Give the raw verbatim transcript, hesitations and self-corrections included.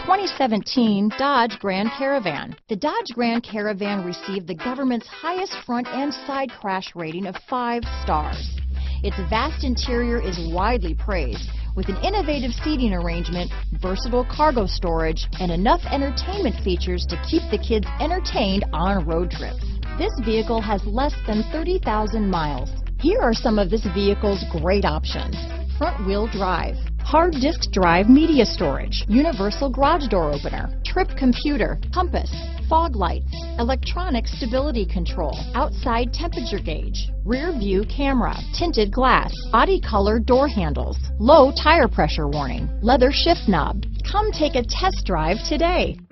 twenty seventeen Dodge Grand Caravan. The Dodge Grand Caravan received the government's highest front and side crash rating of five stars. Its vast interior is widely praised, with an innovative seating arrangement, versatile cargo storage, and enough entertainment features to keep the kids entertained on road trips. This vehicle has less than thirty thousand miles. Here are some of this vehicle's great options: front-wheel drive, hard disk drive media storage, universal garage door opener, trip computer, compass, fog lights, electronic stability control, outside temperature gauge, rear view camera, tinted glass, body color door handles, low tire pressure warning, leather shift knob. Come take a test drive today.